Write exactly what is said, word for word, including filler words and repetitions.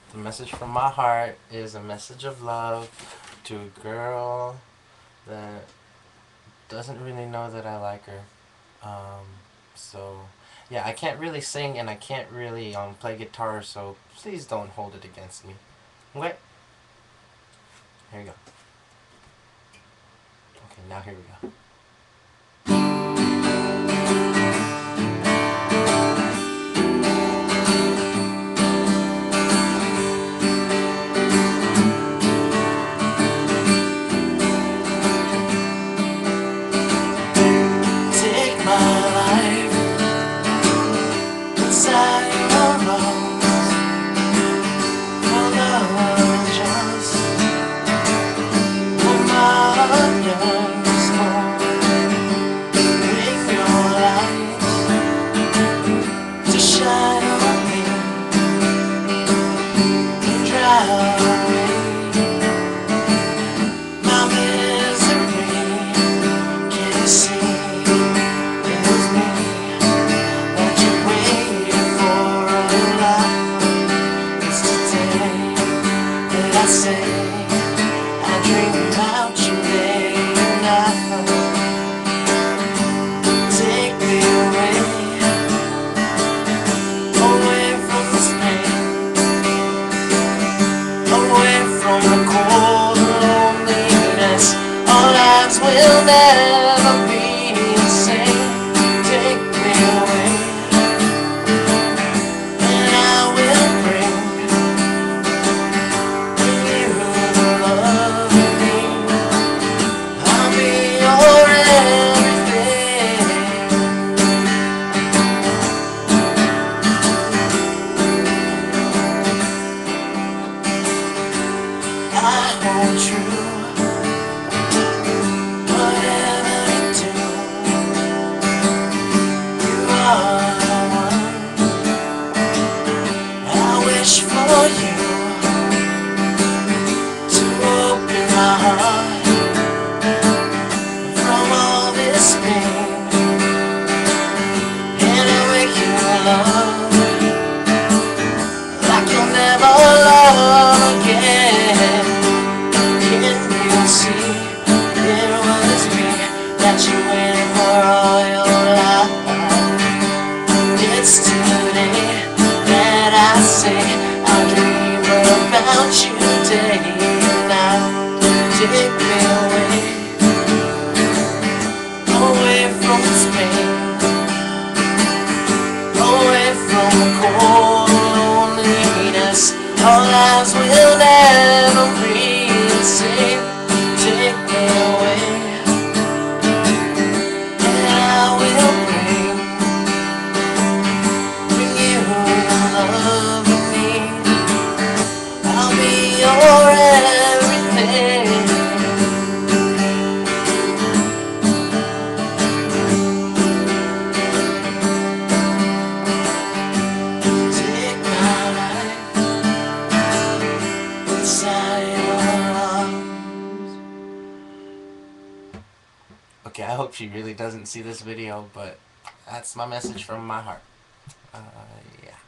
The message from my heart is a message of love to a girl that doesn't really know that I like her. Um, so, yeah, I can't really sing and I can't really um, play guitar, so please don't hold it against me. Okay? Here we go. Okay, now here we go. Take my life inside your arms. Your love is just what my heart yearns for. Bring your light to shine on me and drive away my misery. Can you see it was me that you waited for a lot? It's today that I say I dream about you day and night. Take me away, away from this pain, away from the cold loneliness. Our lives will never be the same. Take me away, and I will bring you the love you need. I'll be your everything. I hold true, whatever you do. You are the one. I wish for you to open my heart from all this pain and I'll make you love like you'll never love again. Can you see it was me that you waited for all your life? It's today that I say I dream about you day and night. Take me away, away from this pain, away from the cold loneliness. Our lives will never be the same. Take me away, and I will bring, bring you the love you need. I'll be your everything. Take my life inside your arms. Okay, I hope she really doesn't see this video, but that's my message from my heart. Uh, yeah.